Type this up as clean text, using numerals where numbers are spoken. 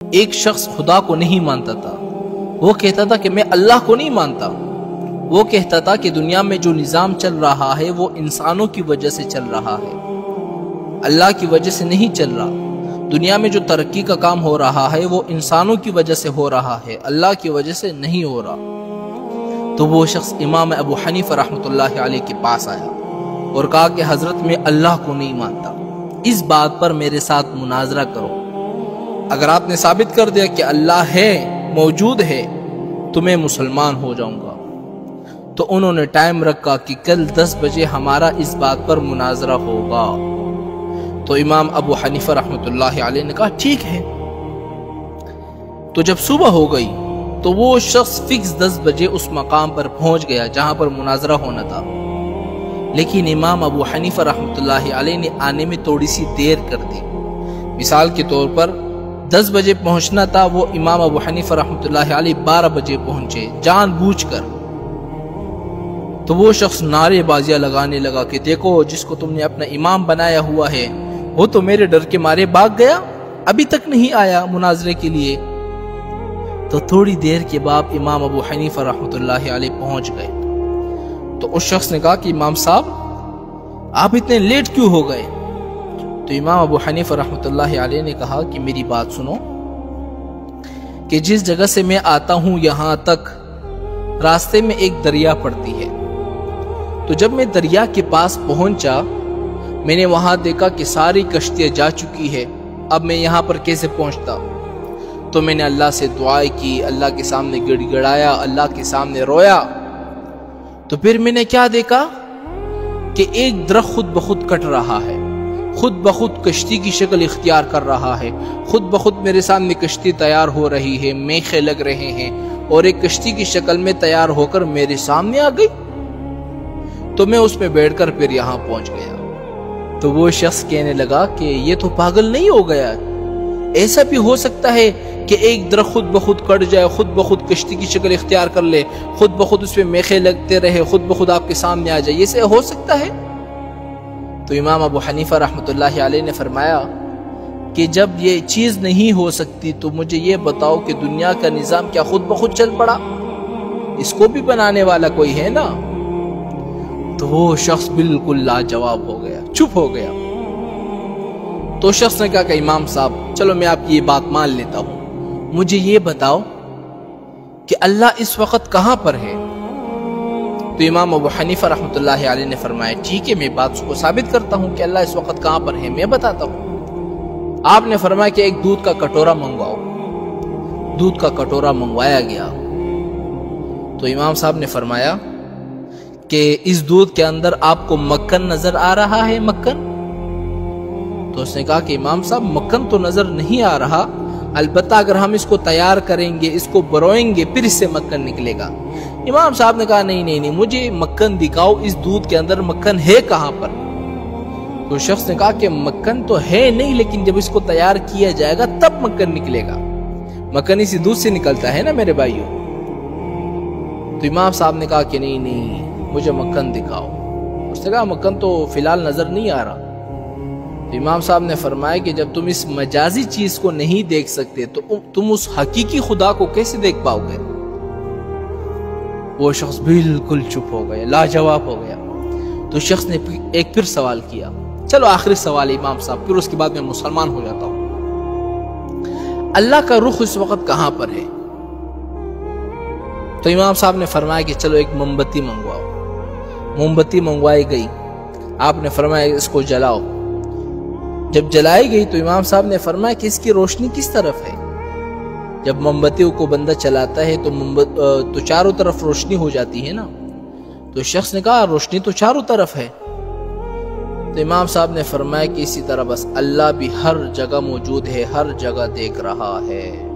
ایک شخص خدا کو نہیں مانتا تھا، وہ کہتا تھا کہ میں اللہ کو نہیں مانتا، وہ کہتا تھا کہ دنیا میں جو نظام چل رہا ہے وہ انسانوں کی وجہ سے چل رہا ہے، اللہ کی وجہ سے نہیں چل رہا، دنیا میں جو ترقی کا کام ہو رہا ہے وہ انسانوں کی وجہ سے ہو رہا ہے، اللہ کی وجہ سے نہیں ہو رہا۔ تو وہ شخص امام ابو حنیفہ رحمۃ اللہ علیہ کے پاس آیا اور کہا کہ حضرت میں اللہ کو نہیں مانتا، اس بات پر میرے ساتھ مناظرہ کرو، اگر آپ نے ثابت کر دیا کہ اللہ ہے، موجود ہے، تو میں مسلمان ہو جاؤں گا۔ تو انہوں نے ٹائم رکھا کہ کل 10 بجے ہمارا اس بات پر مناظرہ ہوگا۔ تو امام ابو حنیفہ رحمۃ اللہ علیہ نے کہا ٹھیک ہے۔ تو جب صبح ہو گئی تو وہ شخص فکس 10 بجے اس مقام پر پہنچ گیا جہاں پر مناظرہ ہونا تھا، لیکن امام ابو حنیفہ رحمۃ اللہ علیہ نے آنے میں تھوڑی سی دیر کر دی۔ مثال کے طور پر 10 بجے پہنچنا تھا، وہ امام ابو حنیفہ رحمۃ اللہ علیہ 12 بجے پہنچے جان بوجھ کر۔ تو وہ شخص نعرے بازیاں لگانے لگا کہ دیکھو جس کو تم نے اپنا امام بنایا ہوا ہے وہ تو میرے ڈر کے مارے بھاگ گیا، ابھی تک نہیں آیا مناظرے کے لیے۔ تو تھوڑی دیر کے بعد امام ابو حنیفہ رحمۃ اللہ علیہ پہنچ گئے۔ تو اس شخص نے کہا کہ امام صاحب آپ اتنے لیٹ کیوں ہو گئے؟ تو امام ابو حنیفہ رحمۃ اللہ علیہ نے کہا کہ میری بات سنو، کہ جس جگہ سے میں آتا ہوں یہاں تک راستے میں ایک دریا پڑتی ہے، تو جب میں دریا کے پاس پہنچا میں نے وہاں دیکھا کہ ساری کشتیاں جا چکی ہے، اب میں یہاں پر کیسے پہنچتا؟ تو میں نے اللہ سے دعائیں کی، اللہ کے سامنے گڑ گڑایا، اللہ کے سامنے رویا۔ تو پھر میں نے کیا دیکھا کہ ایک درخت خود بخود کٹ رہا ہے، خود بخود کشتی کی شکل اختیار کر رہا ہے، خود بخود میرے سامنے کشتی تیار ہو رہی ہے، میخیں لگ رہے ہیں اور ایک کشتی کی شکل میں تیار ہو کر میرے سامنے آ گئی۔ تو میں اس میں بیٹھ کر پھر یہاں پہنچ گیا۔ تو وہ شخص کہنے لگا کہ یہ تو پاگل نہیں ہو گیا، ایسا بھی ہو سکتا ہے کہ ایک درخت خود بخود کٹ جائے، خود بخود کشتی کی شکل اختیار کر لے، خود بخود اس پہ میخیں لگتے رہے، خود بخود آپ کے سامنے آ جائے، یہ سے ہو سکتا ہے؟ تو امام ابو حنیفہ رحمۃ اللہ علیہ نے فرمایا کہ جب یہ چیز نہیں ہو سکتی تو مجھے یہ بتاؤ کہ دنیا کا نظام کیا خود بخود چل پڑا؟ اس کو بھی بنانے والا کوئی ہے نا؟ تو وہ شخص بالکل لاجواب ہو گیا، چپ ہو گیا۔ تو شخص نے کہا کہ امام صاحب چلو میں آپ کی یہ بات مان لیتا ہوں، مجھے یہ بتاؤ کہ اللہ اس وقت کہاں پر ہے؟ تو امام ابو حنیفہ رحمۃ اللہ علیہ نے فرمایا ٹھیک ہے میں بات کو ثابت کرتا ہوں کہ اللہ اس وقت کہاں پر ہے، میں بتاتا ہوں۔ آپ نے فرمایا کہ ایک دودھ کا کٹورا منگواؤ۔ دودھ کا کٹورا منگوایا گیا۔ تو امام صاحب نے فرمایا کہ اس دودھ کے اندر آپ کو مکھن نظر آ رہا ہے؟ مکھن؟ تو اس نے کہا کہ امام صاحب مکھن تو نظر نہیں آ رہا، البتہ اگر ہم اس کو تیار کریں گے، اس کو بروئیں گے، پھر اس سے مکھن نکلے گا۔ امام صاحب نے کہا نہیں مجھے مکھن دکھاؤ، اس دودھ کے اندر مکھن ہے کہاں پر؟ تو شخص نے کہا کہ مکھن تو ہے نہیں، لیکن جب اس کو تیار کیا جائے گا تب مکھن نکلے گا، مکھن اسی دودھ سے نکلتا ہے نا میرے بھائیوں۔ تو امام صاحب نے کہا کہ نہیں مجھے مکھن دکھاؤ۔ اس نے کہا مکھن تو فی الحال نظر نہیں آ رہا۔ تو امام صاحب نے فرمایا کہ جب تم اس مجازی چیز کو نہیں دیکھ سکتے تو تم اس حقیقی خدا کو کیسے دیکھ پاؤ گے؟ وہ شخص بالکل چپ ہو گیا، لاجواب ہو گیا۔ تو شخص نے ایک پھر سوال کیا، چلو آخری سوال امام صاحب، پھر اس کے بعد میں مسلمان ہو جاتا ہوں، اللہ کا رخ اس وقت کہاں پر ہے؟ تو امام صاحب نے فرمایا کہ چلو ایک موم بتی منگواؤ۔ موم بتی منگوائی گئی، آپ نے فرمایا اس کو جلاؤ۔ جب جلائی گئی تو امام صاحب نے فرمایا کہ اس کی روشنی کس طرف ہے؟ جب موم بتی کو بندہ چلاتا ہے تو چاروں طرف روشنی ہو جاتی ہے نا؟ تو شخص نے کہا روشنی تو چاروں طرف ہے۔ تو امام صاحب نے فرمایا کہ اسی طرح بس اللہ بھی ہر جگہ موجود ہے، ہر جگہ دیکھ رہا ہے۔